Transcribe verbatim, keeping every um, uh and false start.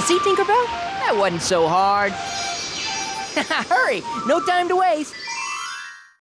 See, Tinkerbell? That wasn't so hard. Hurry, no time to waste.